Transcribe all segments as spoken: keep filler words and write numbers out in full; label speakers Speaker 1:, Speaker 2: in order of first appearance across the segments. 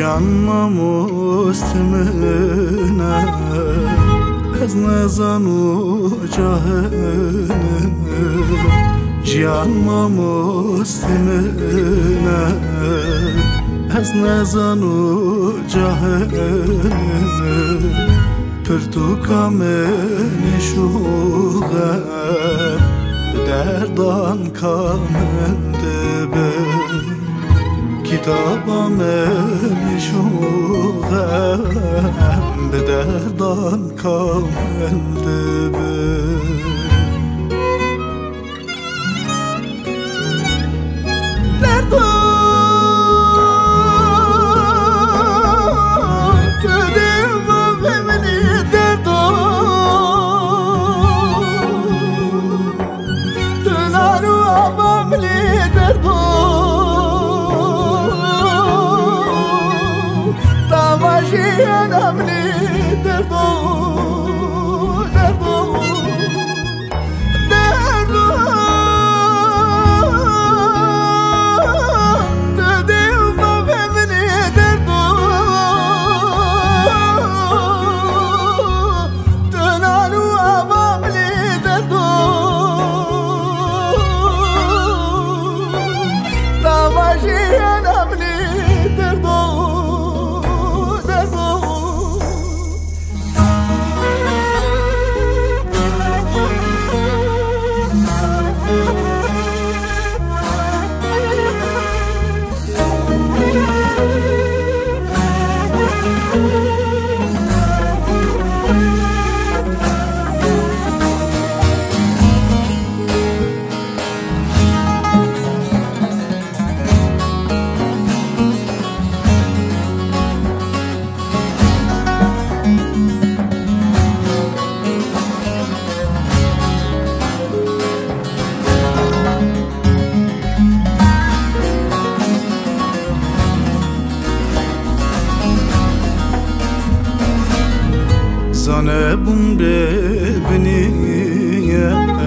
Speaker 1: جیانما مستمنه از نزن و جهنم جیانما مستمنه از نزن و جهنم پرتوکامه نشوغه به دردان کامل دبه کتابامه نشوغه به دردان کامل دبه
Speaker 2: أنا مني دردو دردو دردو تدي وما مني دردو تنالو أمامي دردو تماشي أنا مني دردو
Speaker 1: زنبون ببینیه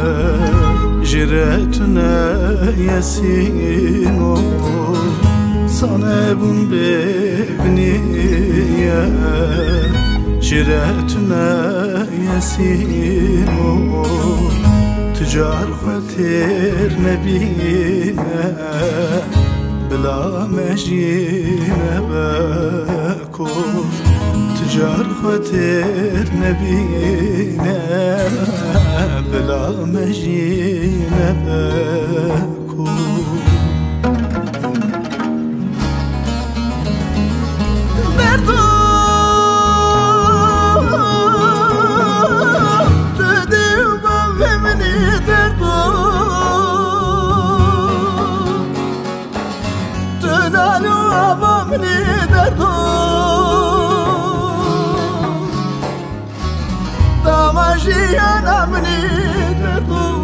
Speaker 1: جرتونه یسینو زنبون ببینیه جرتونه یسینو تجار خاطر نبینه بلا مجینه بکن تجار خاطر نبینه بلا مجینه بکن
Speaker 2: دردو تدي وما مني دردو تنالو أمامي دردو تماشي أنا مني دردو